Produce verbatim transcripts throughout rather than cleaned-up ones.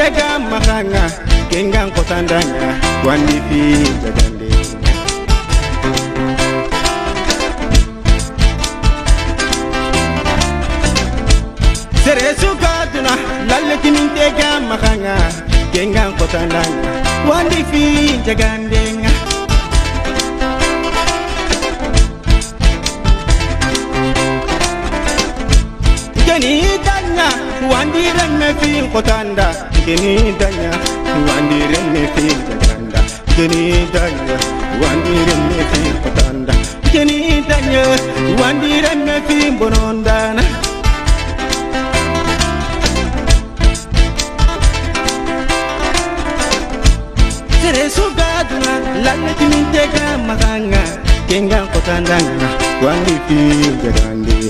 tega makanga kengang kotandanga wandi fi jagande sere sugaduna lalle kimin tega makanga kengang kotandanga wandi fi jagande Kini danya wandi remme fi kotanda kini danya wandi remme fi jaganda kini danya wandi remme fi kotanda kini danya wandi remme fi bonondana sere sugaduna lalle kimin tega maganga kenga kotanda wandi fi jagande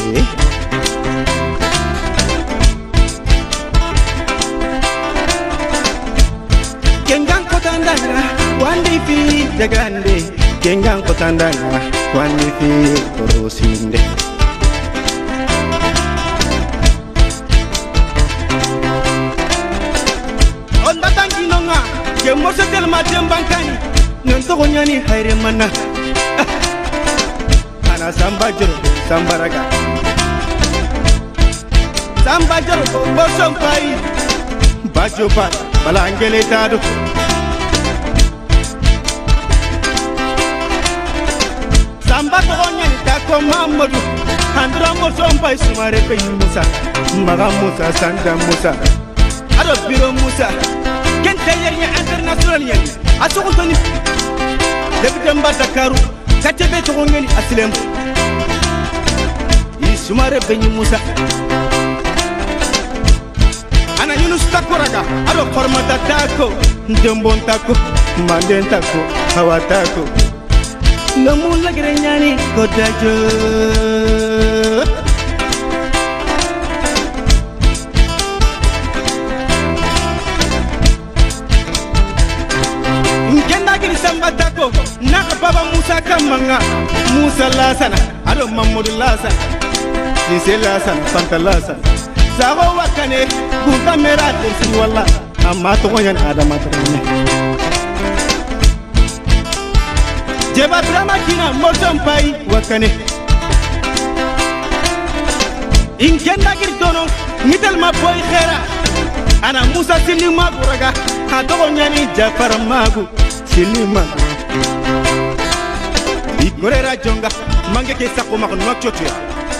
Kengang kotandanga wandi fi jagande kengang kotandanga wandi fi korosinde on batangi nonga ke moso telma tembankani non to nyani hayre manna ana samba jero sambaraga samba jero bosom pai bajo pat balangele tado samba ko nyani tako mamadou handra mo sompai sumare pe musa maga musa sanda musa ado biro musa ken tayernya international yani asuko toni debi demba dakaru katebe to ngeni aslem yi sumare pe musa ana yunus takoraga ado formata tako ndembon tako manden tako hawa tako namu lagre nyani kodajo ngenda giri samba tako na baba musa kamanga musa lasana ado mamadou lasana dise lasana fanta lasana sago wakane bu kamera de wala amma to nyan adama tane jeba drama kina motom pai wakane ingenda gir dono mitel ma boy khera ana musa silima buraga ha to nyani jafar magu silima igorera jonga mange ke sakko ma ko nokchotia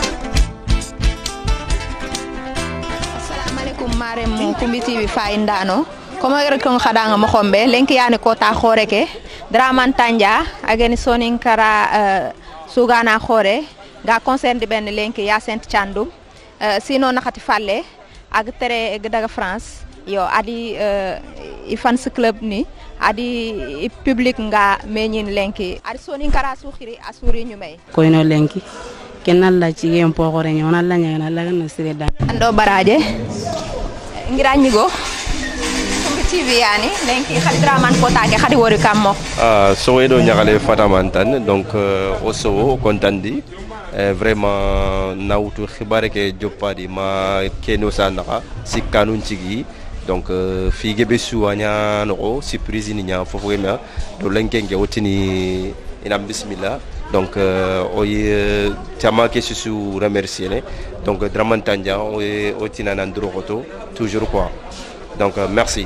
Marem Kumbi T V faindano comme rek ko khadanga mo xombe lenki yani ko ta khoreke draman tanja ageni sonin kara uh, sugana khore ga concerne ben lenki ya saint chandum uh, sino nakati falle ag tere daga France yo adi uh, i fans club ni adi i public nga menyin lenki adi sonin kara sukhiri asuri nyumay ko ino lenki kenal la ci gem po xore ñona la ñana la na sire da ando baraje ngira ñigo Kumbi T V yani lenki khadi draman ko taage khadi wori kammo ah so edo ñagale fatamantan donc euh, oso kontandi eh, vraiment nawtu xibare ke joppadi ma keno sanaka sikanu cigi donc euh, fige be suanya no surprise ni nya fofo ema do lenkenge otini ina bismillah donc euh, oye tama ke su remercier donc Draman Tanja oye otina nandro roto toujours quoi donc euh, merci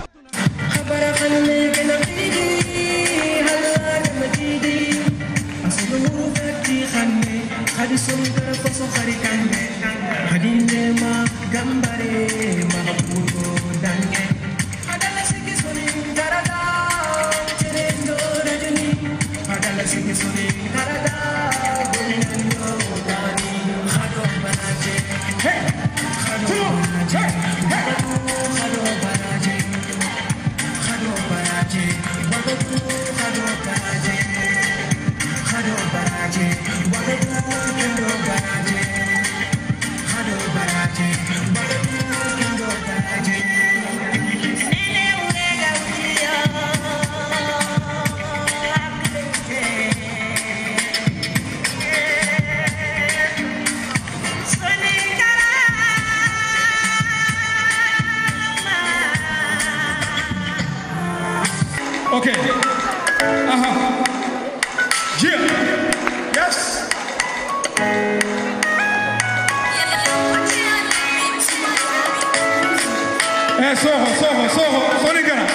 Eh, soho, soho, soho, Sonikara.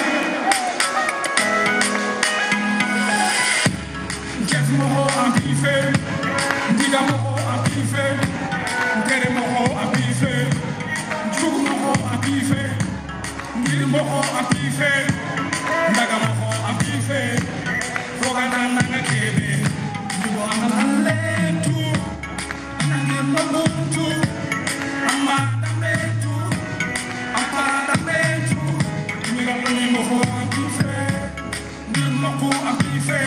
Get moho amplife, diga moho amplife, kere moho amplife, chuk moho amplife, ngir moho amplife, ndaga moho amplife, foga nanga kebe, digo amaletu, nange mamuntu, amadametu, amadametu, ngir moho amplife, ngir moho amplife.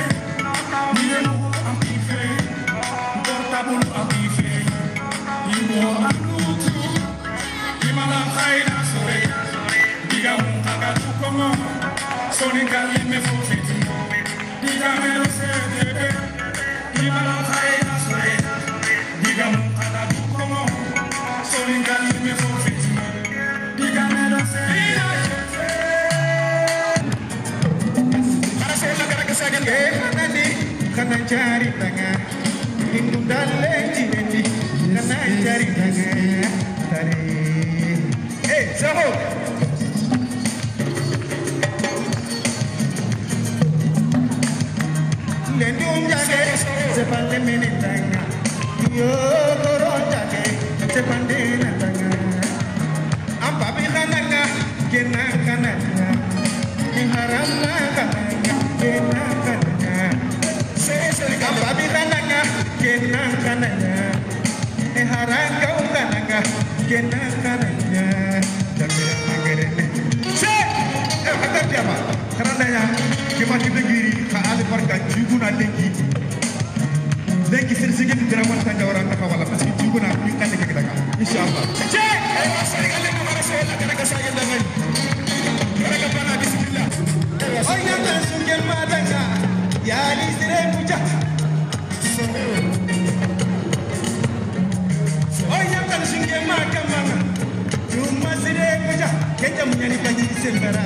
Kanan cari tengah, indu dalam jiweti. Kanan cari tengah, tarik. Eh, Soho. Lendung jaga, sepande menit tengah. Yo koron jaga, sepande tengah. Apa bihananga, kena kananga. Haramna kananga, kena kananga. Babi kananga, kena kananga, eh haranga kananga, kena kananga, jangan mengerene. Cek, eh kata siapa? Karena ya, cuma kita giri, kalau pergi juga nanti, nanti sering-sering drama saja orang tak kawalan, pasti juga nanti kita kita kita. Insyaallah. Cek, eh masih kali kemarin saya nak kena saya dengan, kena kena Bismillah. Oh yang langsung matanga, ya ni sering pucat. Oh yang kan singge makan manga, cuma sire kerja, kita menyanyikan di sembara.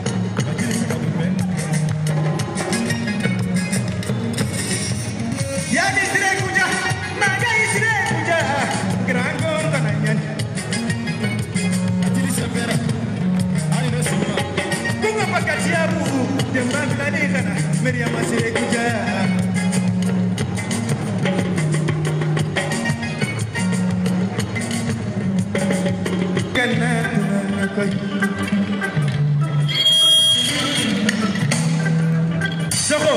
Ya di sire kerja, naga di sire kerja, kerangkong kanannya. Di sembara, ada semua. Bunga pakai siapu, jembatan tadi kana, Meriam masih kerja. Soho.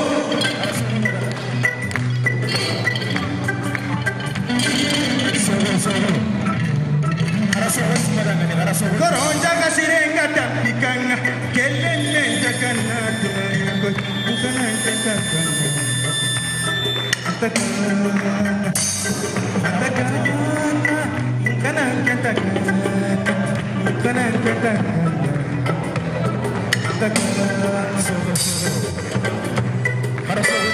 Koron jaga sirenga tapikanga, kelele jakana tunayo, bukana jakana. Atakana, atakana, kana jakana, kana jakana. Atakana, soho soho. Para soho.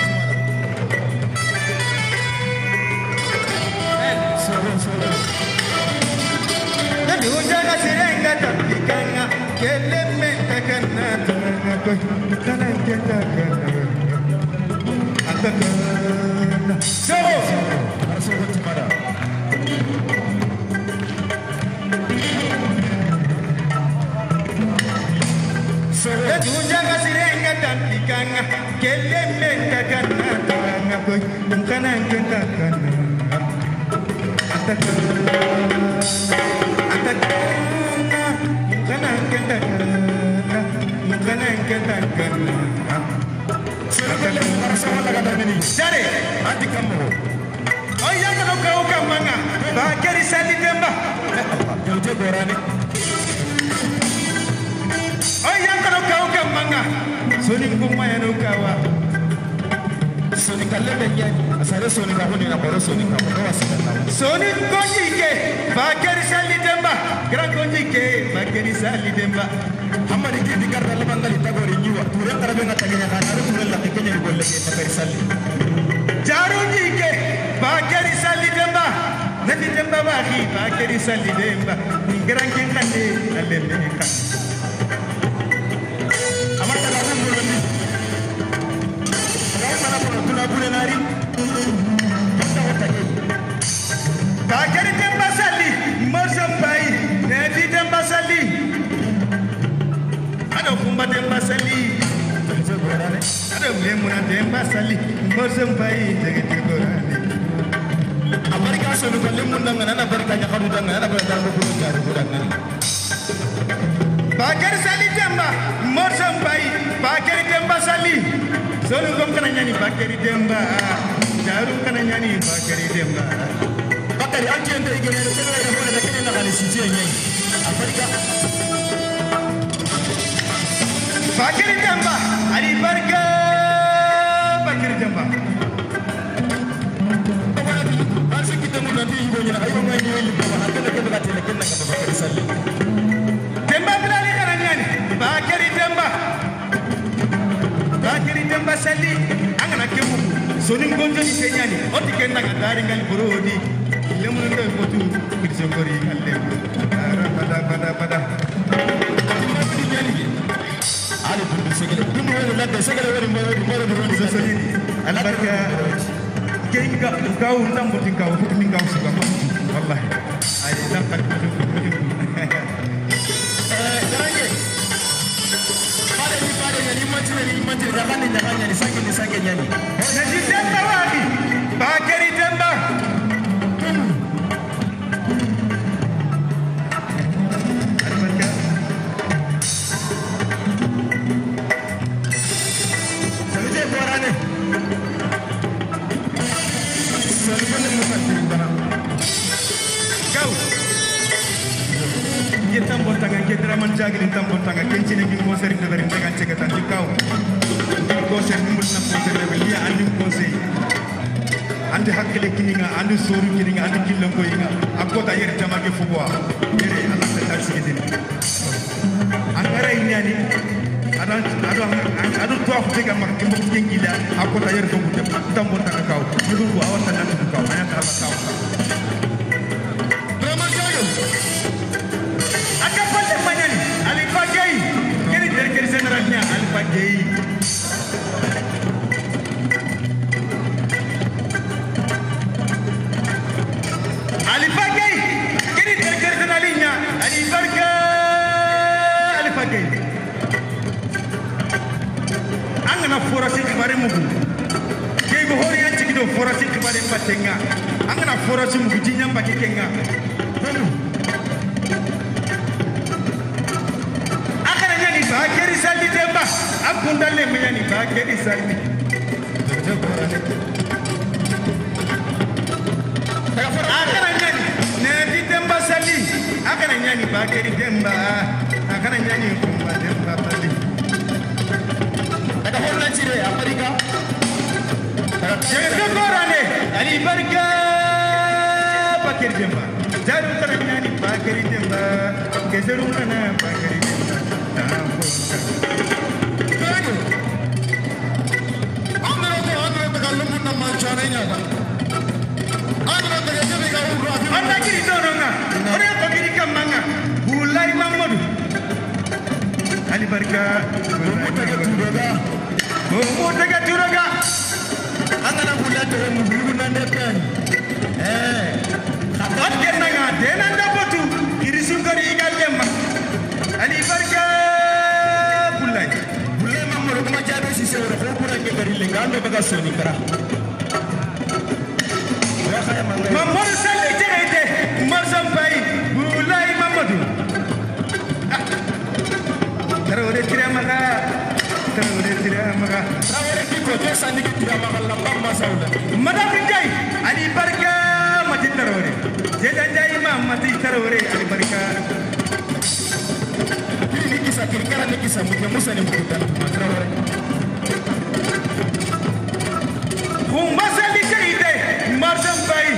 Soho soho. Jaga sirenga tapikanga, kelele jakana tunayo, bukana jakana. Atakana, soho. Para soho cemara. Jaga sirenga tapikanga, kelele jakana tunayo, bukana jakana. Atakana, atakana, bukana jakana, bukana jakana. Siapa para sama laga ini? Cari, anti kamu. Oh yang kalau kau kamanga, bakari sali demba. Jauh gorani. Oh yang kalau kau kamanga, soning kumaya no kawa. Soning kalle benye, asare soning kamu ni nak baru soning kamu kau asal kamu. Soning konji ke, bakari sali demba. Grand konji ke, bakari sali demba. Hamari ke dikar dalam bangal itu gori jiwa. Turun terus nak tanya kan, ada turun lagi kenya di bola ke bakari sali. Jarunji ke, bakari sali demba. Nanti demba bagi, bakari sali demba. Grand king kande, dalam ni kan. Amar terlalu mulut ni. Kalau mana pun tu nak boleh nari. Kita morsam pai tege tigorani Amerika sonu kalle mundanga nana barka nya khadu danga nana barka ko ko jaru ko danga Bakar Sali Demba morsam pai Bakar Demba Sali sonu gom kana nyani Bakar Demba jaru kana nyani Bakar Demba Bakar anti ente igere de tege de bona de kene na kali sije nyai Amerika Bakar Demba ali barka Bakar Demba Asik kita muda di ibu nya ayo main di ibu bawah kena kena kena kena kena Bakar Sali Demba bilali kana nyani Bakar Demba Bakar Demba Sali angana kemu sonin gonjo ni kenyani oti kenna ga dari ngal burodi lemu ndo botu kirso gori alle ara pada pada pada ali bundu segele dumo wala ladde segele wari mo mo mo so soni albarka kenga gaw ndambo ti gaw ko mi gaw suga wallahi ay nakal ko eh garange pare ni pare ni manjire ni manjire da kan da kan ni sange ni sange nyani na ji demba wadi Bakari Demba albarka salute borane salute mufassir bana gaw ye tambo tanga ke draman jagri tambo tanga kencine gi mo seri de bari daga cega tan ci kaw ngi ko ser ni mutna ko ser be li andi conseil andi hakkile kininga andi soru kininga andi killan ko yinga akota yer jamage fuwa yere Allah ta tarsi din an ara inyani adan adan adu to ko tega mak ko jengila akota yer ko ko tambo tanga kaw yudu ko awata nan ko kaw aya ta kaw draman jago aka palle manani ali bagay kene directeur général nya ali bagay ali bagay kene directeur général nya ali barka ali bagay angana forasi bare mugu kay go hori yanci kido forasi bare patenga angana forasi mugu jinyam bakenga Bakari Sali Demba akundale menyani Bakari Sali akana nyani ne Demba Sali akana nyani Bakari Demba akana nyani Kumba Demba Sali ada horna cire Amerika jadi korane ali barka Bakari Demba jaru kana nyani Bakari Demba keseru kana Bakari Demba Anda kiri dorongga, orang kau kiri kamanga, bulai Mahmud, Ali Barka, Mahmud dekat Turaga, Mahmud dekat Turaga, angana bulai terus mulu nandekan, eh, kapan kenanga, denan dapotu, kiri sungkari ikan lembah, Ali Barka, bulai, bulai Mahmud rumah jadi sisi orang kurang keberi lenggan bekas soni kerah. Mahmud Sali Jete, Marsam Pai, Bulai Mamadou. Terus tidak maga, terus tidak maga. Terus kita just andi tidak maga lambang masalah. Madam Jai, Ali Barka mati terus. Jeda Jai Mam mati terus Ali Barka. Ini kisah kira-kira ni kisah mungkin musa ni mungkin terus. Kumba Sali Jete, Marsam Pai.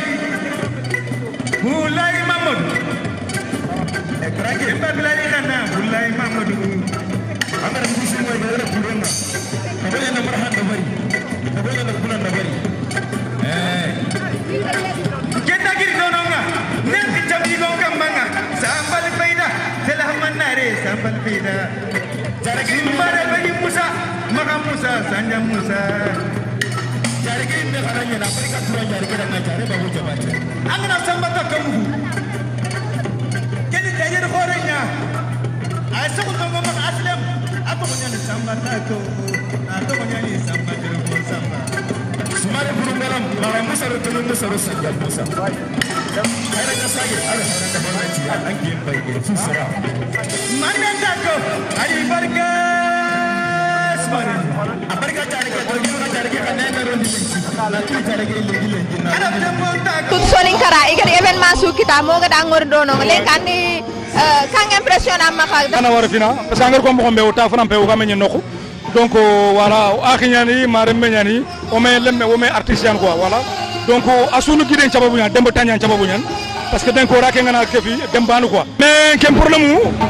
Bulai Mahmud Ekrake Demba bilali kana Bulai Mahmud Amara musu moy ngara burenga Kabele na marhan da bari Kabele na bulan da bari Eh Kenda giri dononga Nem kicambi gonga manga Sambal faida Telah manare Sambal faida Jaragi mbare bani Musa Maka Musa Sanja Musa Jarigi ne kharanya na Afrika turan jarigi na jare babu jabate angana sambata kamu keni dayer khorenya ay sabu ko ngam aslam ako ko nyani sambata ko ako ko nyani sambata ko samba so sonin musa rusa ya musa ayra ka sage ala ala ka bana ci an gem bay ge fu sara man men takko ari barka smare barka tare ke do ñu tare ke ka ne ron di ala tu tare ke le le ala dem takko tut Soninkara igari événement su kita mo ga dangor do no len kandi kang impression am ma xal ana wara fina parce que ngar ko mo xombe o ta fana pe o gamen nokku donc voilà akhinyani mare menyani o me lemme o me artisan quoi voilà donc asunu giden chababu nyan demba tanyan chababu nyan parce que den ko rake ngana kefi dembanu quoi mais kem problème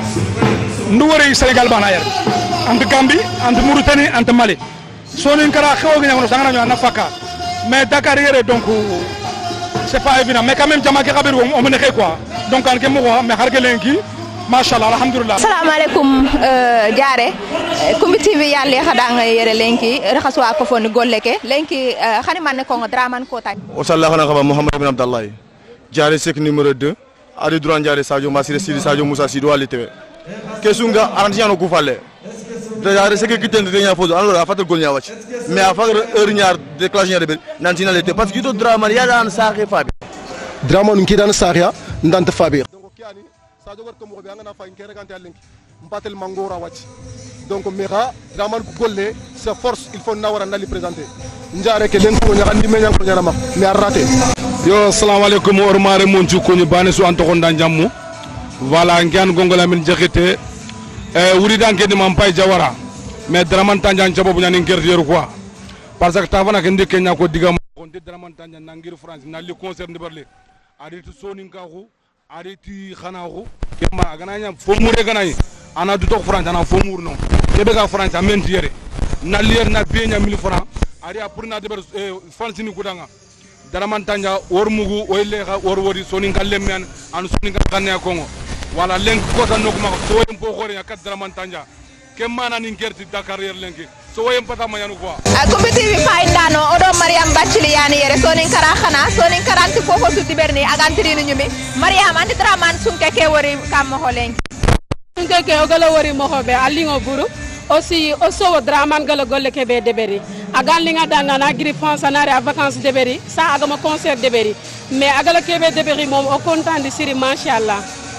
ndu wori Sénégal bana yar ant Gambie ant Mauritanie ant Mali Soninkara xewo gi ñango sangana ñu na faka mais Dakar yere donc c'est pas évident mais quand même jama ke xabiru o mene xey quoi donc an ke mo mais xarge lenki machallah alhamdulillah assalamu alaikum jaare Koumbi T V yalle xadanga yere lenki raxaswa ko foni golleke lenki xani man ko Dramane Kota o sallahu alaihi wa Muhammad ibn Abdallah jaare sek numéro deux adi duran jaare Sadio Masire Sidi Sadio Moussa Sido ali tewe kesunga arrangiano ku falle jaare sek kitten de nya fodo alors afatel gol nya wacc mais afa heure ñaar déclaration de nan finalité parce que to Dramane ya dan saxé fabi Dramane ki dan saxya ndante fabi Sadio war ko mo be ngana fa en regante lenki mbatel mangora wacc donc mera Dramane ko golle sa force il faut nawara nali présenter njare ke len ko nyandi me nyang ko nyana ma mais a raté yo assalamu alaykum or mare mon ci ko ni bane su anto ko ndan jammu voilà ngian gongola min jaxete e wuri dan ke ni mam pay jawara mais Dramane tanjan ci bobu nyani ngerderu quoi parce que tavana ke ndike nya ko digam ko ndi Dramane tanjan na ngir France na li concert ndibarle adi to Soninkaru ariti khanaxu kema gananya fomure ganay ana du tok France ana fomur non kebe ga France amen tiere na lier na benya mille francs ari pour na deber France ni kudanga Dramane tanja wor mugu oy lexa wor wori Soninka lemmen an Soninka gannya kongo wala lenk ko tan nokuma so yem po xore ya kat Dramane tanja kema na ni ngerti Dakar yer lenki so yem pata mayanu quoi Koumbi T V faindano odo Mariam Bathily yani yere Soninkara xana Soninkara anti fofo su tiberni agantiri ni ñumi Mariam anti Dramane sunke ke wori kam mo holen sunke ke o gala wori mo hobe alingo buru aussi oso Dramane gala golle ke be deberi agan linga danga na gri France na re vacances deberi sa agama concert deberi mais agala ke be deberi mom o content di siri machallah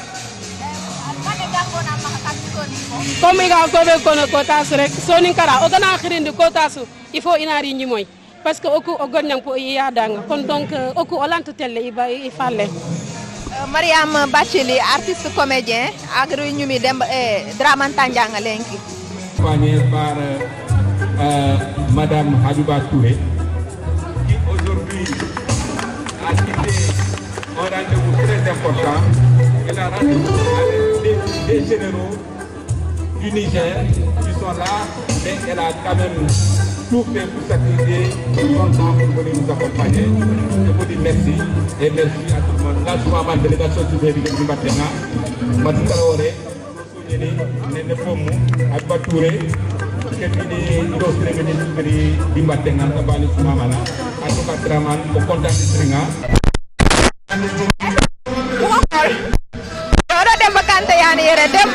comme il a encore kono kota su rek Soninkara o gana khirindi kota su il faut inari ñi moy parce que oku o gonnang po ya danga kon donc oku o lante telle iba i falle Mariam Bathily artiste comédien agru ñumi dem e Dramane Tandianga lenki accompagné par euh, madame Habiba Touré qui aujourd'hui a quitté un rendez-vous très important. Elle a rendez-vous avec des, des généraux du Niger qui sont là, mais elle a quand même tout fait pour sacrifier son temps pour venir nous accompagner. Je vous dis merci et merci à tout le monde. Là, je suis en délégation du Bébi du Maténa, Mati Traoré, Nene Nene Fomu, Habiba Touré, Kevini Idostre Béni du Maténa, Tabani Soumamana, en tout cas Dramane, au contact de Stringa. Ora demba kante yani yere demba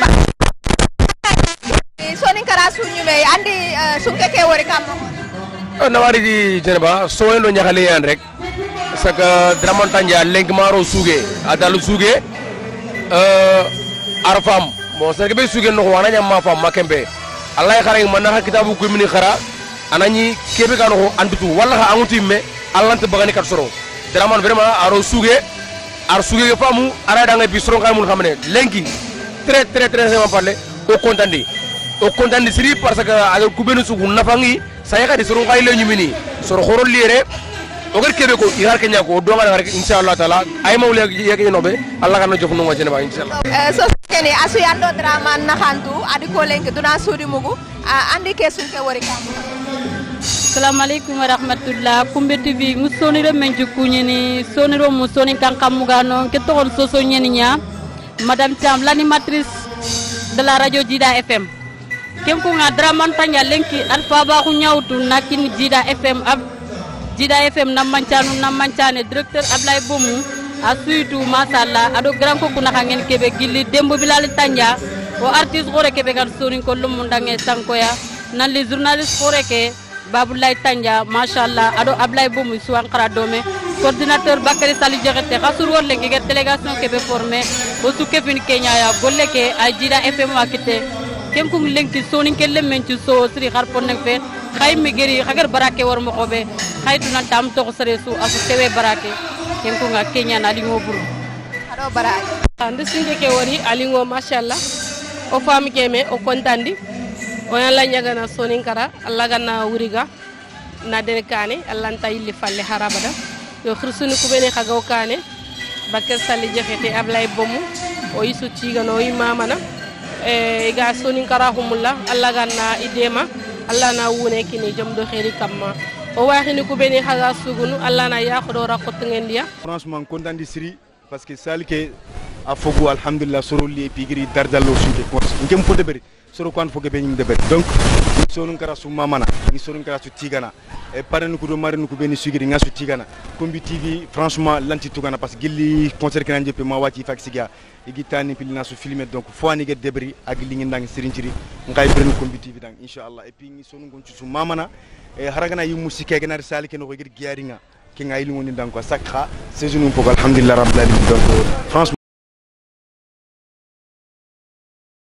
Soninkara suñume andi sunke ke wori kam na wari di jeneba so en do ñaxale yan rek saka Dramane Tandia lenk maro suge adalu suge euh arfam bon c'est que be suge no wana ñam ma fam makembe allah xara man na kitabu ko mini xara anani kebe ga no andutu wala ha amuti me allah te bagani kat soro Dramane vraiment aro suge ar suge famu ara da ngay bi soro ngay mun xamne lenki très très très vraiment parler au contandi au contandi siri parce que ala kubenu sugu nafangi saya ka di soro ngay le ñumini soro xoro lire o gar kebe ko ihar kenya ko do ngala rek inshallah taala ay mawle yek nobe allah kan jof no mo jene ba inshallah euh so kene asu yando Dramane naxantu adi ko lenki duna sudi mugu andi ke sunke wori kam Assalamualaikum warahmatullah Koumbi T V musoniro menju kunyini soniro musoni kankamugano ke tokon soso nyeni nya madame Thiam l'animatrice de la radio Djida F M kem ko nga Dramane Tandia lenki alfa ba ku nyawtu nakini Djida F M ab Djida F M namancanu namancane directeur Ablay Bomu asuitu masalla ado grand ko kuna ngen kebe gilli dembo bilal Tandia o artiste gore kebe kan sonin ko lum ndange sankoya nan les journalistes gore ke Baboulaye Tanja machallah ado Ablay Bomu Suankara Dome coordinateur Bakary Sali Diakhaté khasur wolle ke délégation ke be formé o su kefin Kenya ya golle ke ay jida F M akite kem kum lengti sonin ke lemmen ci so sri xar pon nak fe xay mi geri xagar barake war mo xobe xay tunan tam to sere su asu tewe barake kem ko nga Kenya na li ngo buru ado barake ande singe ke wori alingo machallah o fami keme o kontandi o yalla nyagana sonin kara alla ganna wuriga na den kane alla tayli falle harabada yo khrsuni kubene khagaw kane Bakary Sali Diakhaté Ablay Bomu o yisu cigano yi mamana e ga sonin kara humulla alla ganna idema alla na wune kini jom do kheri kamma o waxini kubene khaga sugunu alla na ya khodo ra khot ngendia franchement content di siri parce que salike a fogu alhamdulillah soroli pigiri dardallo sunde ko ngem fo deberi soro kwan fo gebe ngem deberi donc sonun kara su mamana ni sonun kara su tigana e parenu ko do marenu ko beni sugiri ngasu tigana kombi tv franchement lanti tugana parce que gilli concert kan jepe ma wati faxiga e gitani pilina su filmer donc fo ani ge deberi ag li ngi ndang serinciri ngay brenu kombi tv dang inshallah et puis ni sonun gonci su mamana e haragana yi musike gena salike no ko gir giaringa ki ngay li ngoni dang ko sakha saison ko alhamdulillah rabbil alamin donc franchement